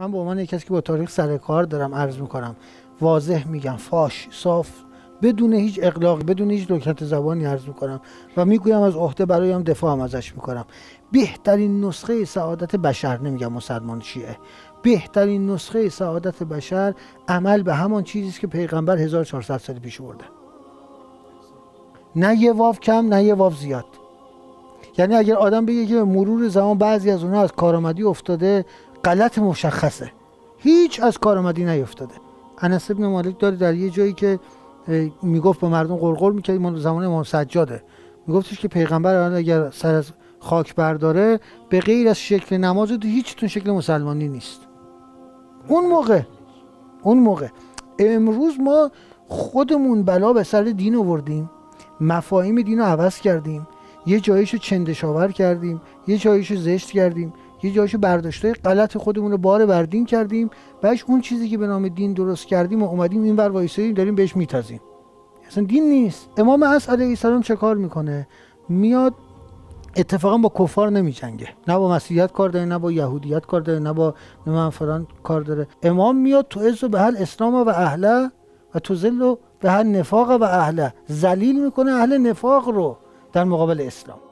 من به عنوان کسی که با تاریخ سر کار دارم عرض میکنم، واضح میگم، فاش، صاف، بدون هیچ اغلاق، بدون هیچ لکنت زبانی عرض میکنم و میگویم از عهده برایم دفاع هم ازش میکنم. بهترین نسخه سعادت بشر، نمیگم مسلمان شیعه، بهترین نسخه سعادت بشر عمل به همان چیزی است که پیغمبر 1400 سال پیش برده. نه یه واو کم، نه یه واو زیاد. یعنی اگر آدم بگه که مرور زمان بعضی از اونها از کارآمدی افتاده، غلط مشخصه، هیچ از کارآمدی نیفتاده. انس بن مالک داره در یه جایی که میگفت به مردم قرقر میکرد، زمان امام سجاده، میگفتش که پیغمبر اگر سر از خاک برداره به غیر از شکل نماز هیچتون شکل مسلمانی نیست. اون موقع امروز ما خودمون بلا به سر دین آوردیم، مفاهیم دین رو عوض کردیم، یه جاییشو چندشاور کردیم، یه جاییشو زشت کردیم، یه جاییشو برداشته غلط خودمون رو بار بر دین کردیم، بعدش اون چیزی که به نام دین درست کردیم و اومدیم این ور وایسادیم داریم بهش میتازیم. اصلا دین نیست. امام عصر علیه السلام چه کار میکنه؟ میاد اتفاقا با کفار نمیجنگه، نه با مسیحیت کار داره، نه با یهودیت کار داره، نه با فلان کار داره. امام میاد تو عز و به حل اسلام و اهله و تو ذل و به حل نفاق و اهله، ذلیل میکنه اهل نفاق رو در مقابل اسلام.